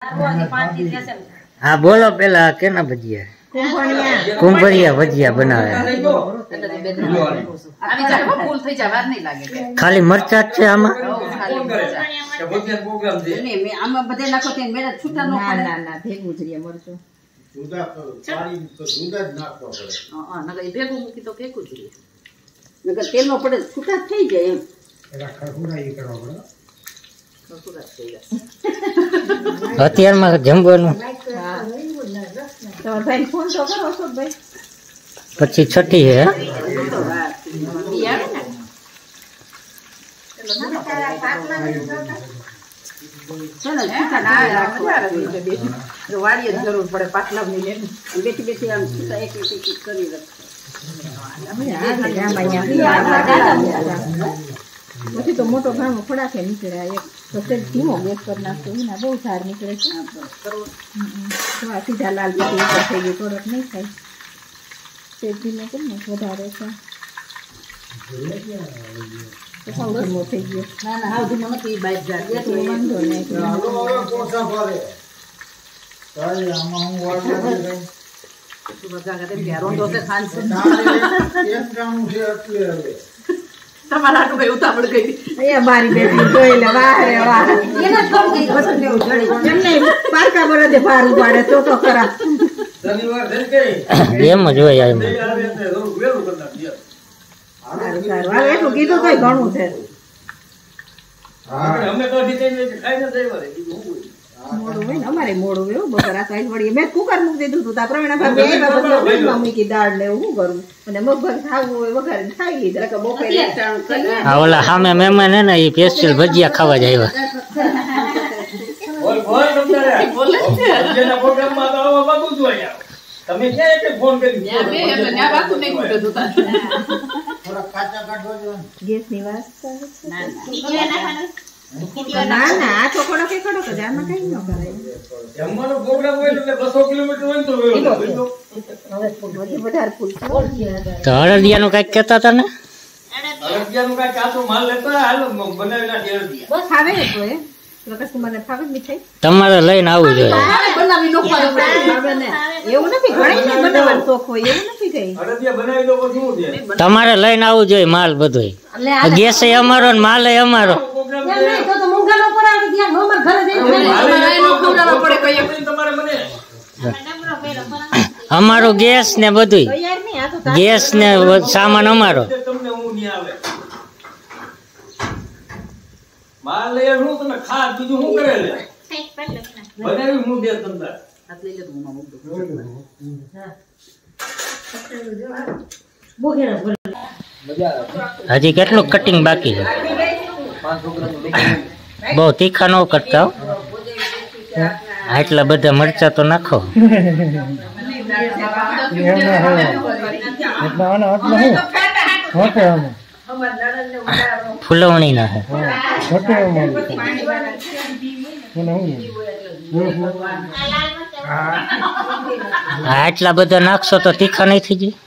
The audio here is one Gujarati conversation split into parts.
हाँ बोलो पेला केना भजिया कुंभरिया भजिया बनावे खाली मरचा छे आमा तेल नो पड़े छूटा थई जाय एम અત્યાર માં જમવાનું ભાઈ ફોન તો કરો છો ભાઈ પછી છઠ્ઠી હે વાડીએ જરૂર પડે પાટલા ની લે બેઠી બેઠી આમ એક એક કરી દે પછી તો મોટો ઘાણો ફડાકે નીકળ્યા એક તો તે ધીમો ગેસ પર નાખતો એના બહુ સાર નીકળે છે તો આ સીધા લાલ પીટી ઉપર થઈ ગયું થોડોક નહીં થાય તે ધીમો કેમ ને વધારે છે તો સાવ ધીમો થઈ ગયો ના ના હાવ ધીમો નથી બાઈક જાય તો વાંધો નહીં કોસા પારે તારી આમાં હું વાળવા તો બધા કરે કે રોંદો તે ખાન છે એક કામ છે એટલે હવે તમારા તો ભાઈ ઉતાવળ ગઈ એ મારી બેટી જોઈ લે વાહ રે વાહ એને કોણ ગઈ વસન લેવું જડી એમ નહીં પારકા બરદે ભાર ઉપાડે તો ખરા શનિવાર થઈ ગઈ એમ જ હોય એમ વેલું કરી નાખીએ સારું આ એટલું કીધું કઈ ઘણું છે હા અમે તો જીતે ખાઈને જઈવારે કીધું હું મોડું હોય ને અમારે મોડું હોય બપોર આ સાઈઝ વળી મેં કુકર મૂકી દીધું હતું તા પ્રવીણા ભાઈ બે બાબત મૂકી દાળ ને હું કરું અને મગભર ખાવું હોય વઘારીને ખાઈ લીધા કે બપોરે એકટાણું કરી હા ઓલા સામે મહેમાન હે ને એ સ્પેશિયલ ભજીયા ખાવા જ આવ્યા બોલ બોલ તમને બોલે છે જેના પ્રોગ્રામમાં તો આવા બાબુ જ આયા તમે ક્યાં એક ફોન કરી ન્યા બે એટલે ન્યા વાતું નહીં કીધું તું થોડા કાચા કાઢવા જો ગેસ ની વાત ના ના ના આ ચોકડો કે ખડો કે જામાં કઈ ન કરાય જમવાનો પ્રોગ્રામ હોય એટલે 200 કિલોમીટર હોય તો હવે બધી વધારે ફૂલ તો હળદિયાનું કઈક કહેતા હતા ને હળદિયાનું કઈ કાચો માલ લેતા હાલો બનાવી નાખી હળદિયા બસ આવે ને તો એ પ્રકાશ કુમારને ફાવે મીઠાઈ તમારે લઈને આવવું જોઈએ બનાવી નોખવાનો આવે ને એવું નથી ઘણી ને બનાવવાનો શોખ હોય એવું નથી કઈ હળદિયા બનાવી દો પછી શું છે તમારે લઈને આવવું જોઈએ માલ બધોય ગેસ એ અમારો ને માલ એ અમારો અમારો ગેસ ને બધું ગેસ ને સામાન અમારો હજી કેટલું કટિંગ બાકી છે બહુ તીખા ન કરતા આટલા બધા મરચા તો નાખો ફૂલવણી ના આટલા બધા નાખશો તો તીખા નહીં થઈ જાય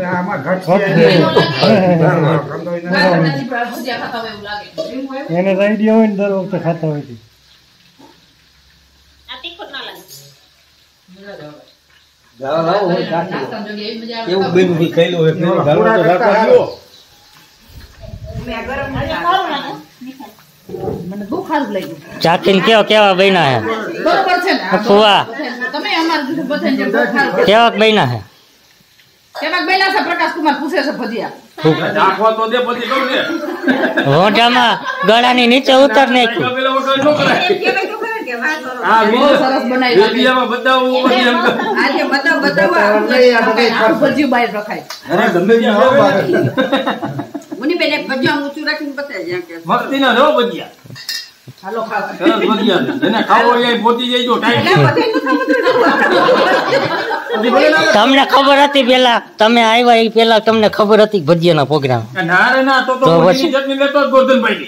એને આઈડિયા હોય ને દર વખતે ખાતા હોય ચાખીને કેવા બન્યા હે ફુવા કેવા બન્યા હે પ્રકાશ કુમાર પૂછે છે ભજીયા મોઢામાં ગળાની નીચે ઉતાર નાખ્યું સરસ બનાવી આજે મુની બેને ભજીયા ઊંચું રાખીને બતાવી જ્યાં કે મસ્તી ના જો ભજીયા હાલો ખાવ ભજીયા એને ખાવો એ પોતી જઈજો તમને ખબર હતી પેલા તમે આવ્યા એ પેલા તમને ખબર હતી ભજીયાનો પ્રોગ્રામ ના રે ના તો પછી ચટણી લેતો ગોરધનભાઈ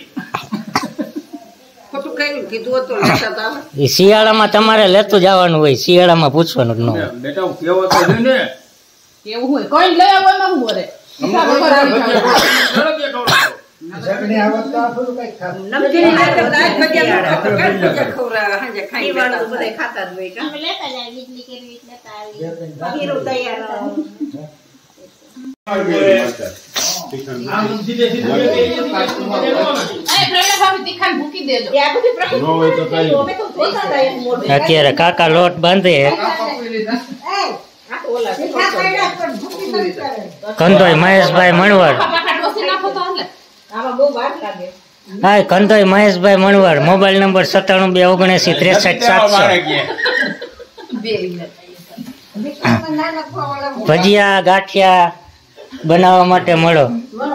ખોટું કઈ કીધું તો લેતા હતા એ શિયાળામાં તમારે લેતું જવાનું હોય શિયાળામાં પૂછવાનું ન હોય બેટા કેવો તો ને કેવું હોય કોઈ લઈ આવવામાં હું બોરે જગણી આવત તો આ થોડું કઈ ખાસ નમકીન આ તો રાત ભજીયા તો કાઢી ખવરા હાજે ખાઈ લેતા બધા ખાતા જ હોય કા અમે લેતા જાય વીજળી કેવી લેતા આવી હીરો તૈયાર અત્યારે કાકા લોટ બાંધે કંદોઈ મહેશભાઈ મણવર હા કંદોઈ મહેશભાઈ મણવર મોબાઈલ નંબર 97293767 ભજીયા ગાંઠિયા બનાવવા માટે મળો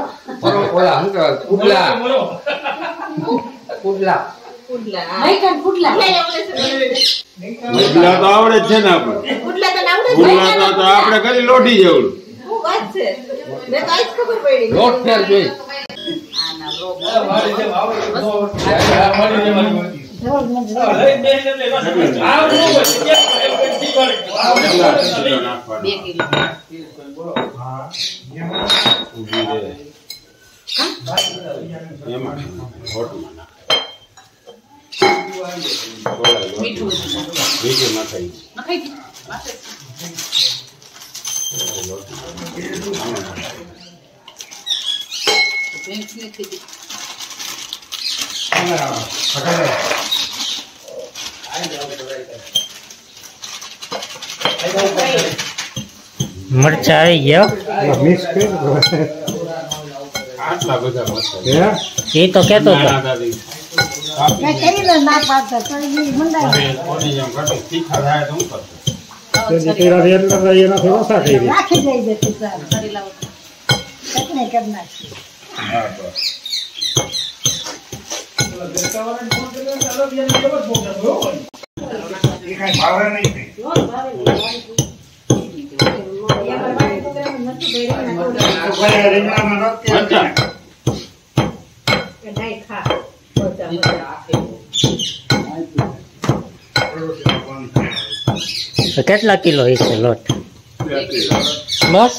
આવડે છે ને આપણે કરી લોઢી જેવું લોટ ફેર જોઈ મરચા આવી ગયા મિક્સ કરી આટલા બધા મસ્ત એ તો કેતો હતો કેટલા કિલો હશે લોટ બસ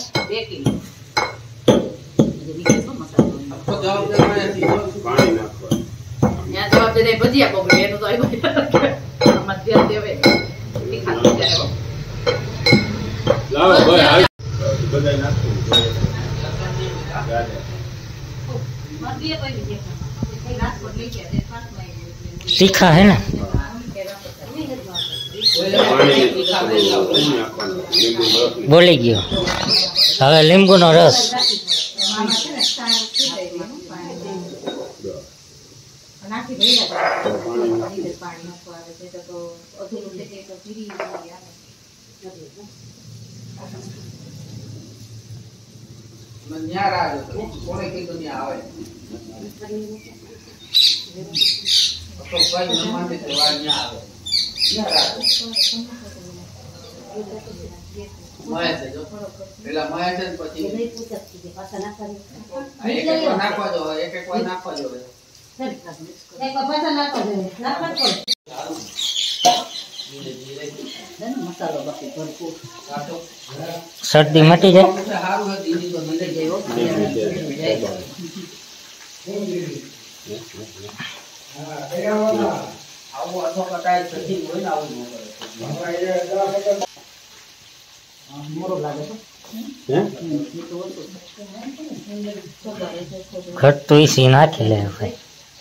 तीखा है ना बोली गयो હવે લીંબુ નો રસ सर्दी मटी जाए घट तो इसी ना खेले भाई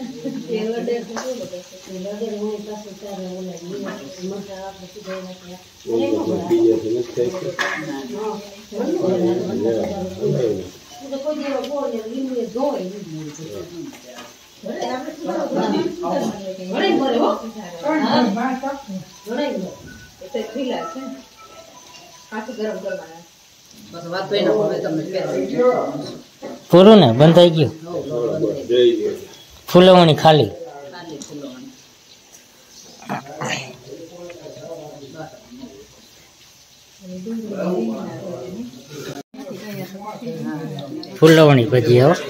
पूरू ने बंधाई गयो फूलवणी खाली फूलवणी भजी हो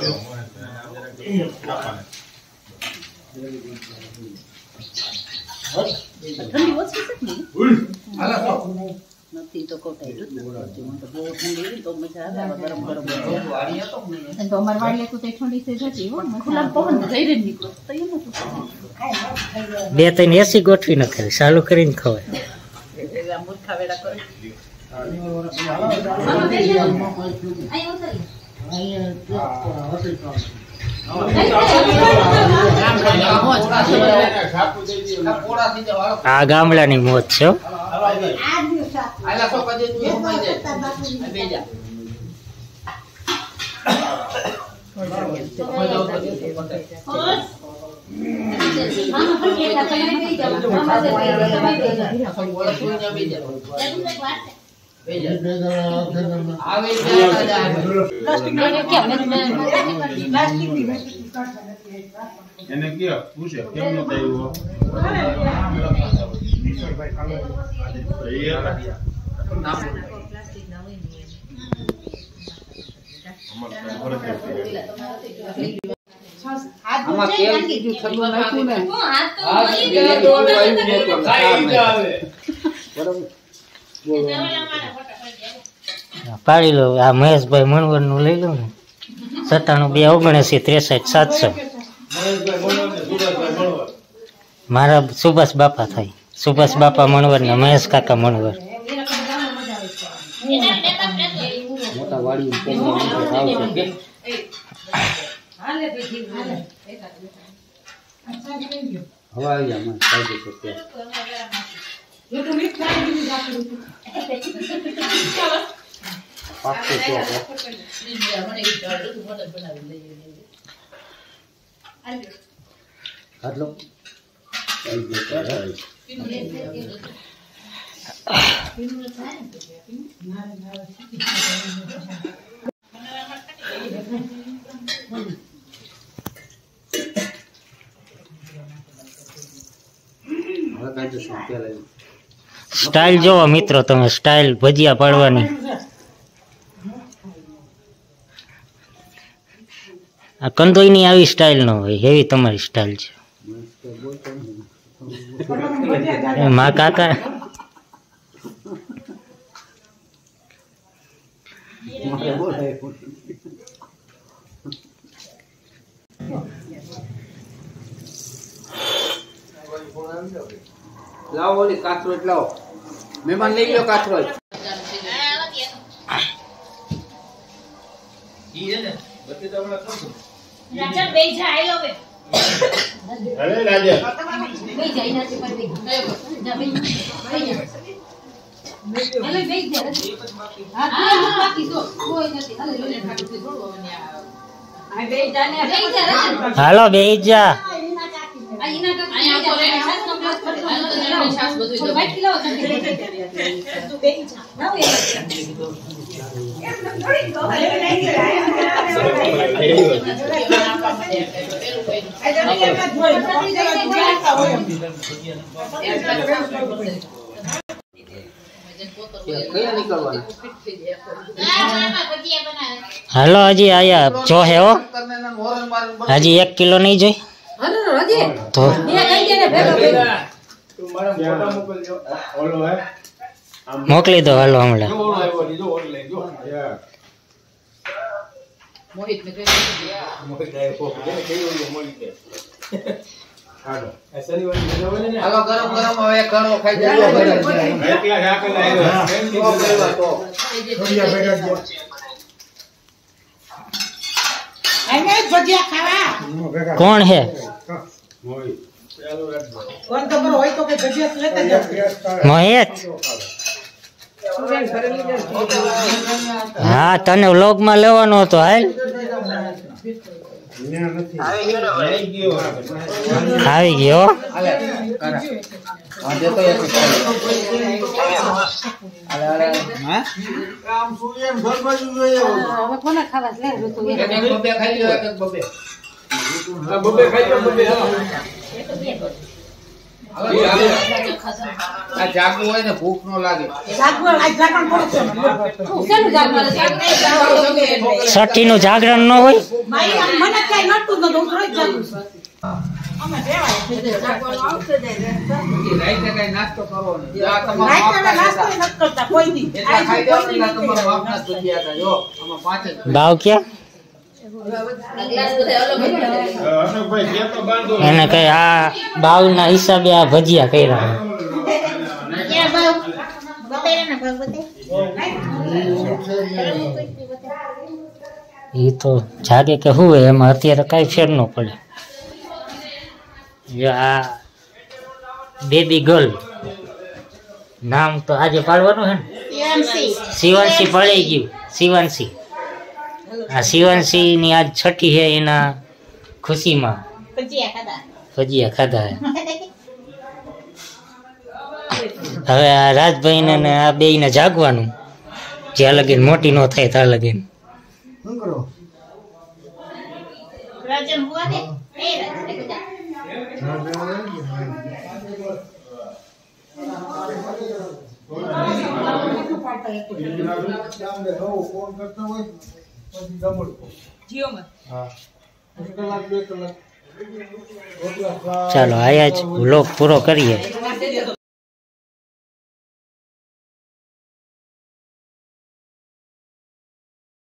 નથી તો કોટાઈ તો બહુ ઠંડી હોય તો મજા આવે ગરમ ગરમ તો અમાર વાડી તો ઠંડી થઈ જતી હો ખુલ્લા પવન થઈ રહી નીકળો તો એમ નતું 2-3 એસી ગોઠવી નાખે ચાલુ કરીને ખવાય એલા મૂર્ખા વેડા કરે આ ગામડાની મોજ છે હો. એને કયો પૂછે કેમ નો થયું આમાં કેમ કીધું થતું નાખ્યું ને પાડી લો આ મહેશભાઈ મણવર નું લઈ લો ને 97 279 63 700 મારા સુભાષ બાપા થાય સુભાષ બાપા મણવર ને મહેશ કાકા મણવર મોટા વાડી આવશે હવે આવી જા મને કાઈ દે તો પાક્કો તો હાલો સ્ટાઇલ જોવો મિત્રો તમે સ્ટાઇલ ભજીયા પાડવાની આ કંદોઈની આવી સ્ટાઇલ ન હોય એવી તમારી સ્ટાઇલ છે મા કાકા લાવો ઓલી કાચરોટ લાવો મહેમાન લઈ લ્યો કાચરોટ રાજા બેઈ જા આઈ લોવે અરે રાજા બેઈ જા ઇનાથી પર બેઈ જા બેઈ જા હાલે બેઈ જા હા બાકી તો કોઈ નથી હાલે લોને ખાતું થોડું હવે આ બેઈ જા ને બેઈ જા હાલો બેહી જા આ ઇના કા આયા તો રે છાસ કમ્પ્લીટ કરી હાલો તો છાસ બધું જો બાકી કિલો તું બેઈ જા ના હોય હાલો હજી આયા જો હે હો હજી 1 કિલો નહીં જોઈ તો મોકલી દો હાલો હમણાં મોહિત ને હાલો ગરમ ગરમ હવે કરો ખાઈ જાય એકલા ખાકલ આવ્યો કોણ હે મોહિત હા તને વ્લોગ માં લેવાનો હતો હાલ આવી ગયો જાગવું હોય ને ભૂખ નો લાગે છઠ્ઠી નું જાગરણ ન હોય રાઈતે કઈ નાસ્તો કરવો નહીં. આ તમારો એટલા ખાઈ જાવ એટલે તમારો બાપના જ ભજીયા હતા. જો આમાં 5 જ. ભાવ ક્યાં એને કઈ આ ભાવના હિસાબે આ ભજીયા કર્યા એ તો જાગે કે હું એમાં અત્યારે કઈ ફેર ન પડે. જો આ બેબી ગર્લ નામ તો આજે પાડવાનું હે ને શિવાંશી પડી ગયું. શિવાંશી આ શિવાંશી ની આજ છઠ્ઠી છે એના ખુશીમાં ભજીયા ખાધા હે. હવે આ રાજભાઈ ને આ બે ને જાગવાનું જ્યાં લગીન મોટી નો થાય ત્યાં લગીન. ચાલો આયા જ વ્લોગ પૂરો કરીએ.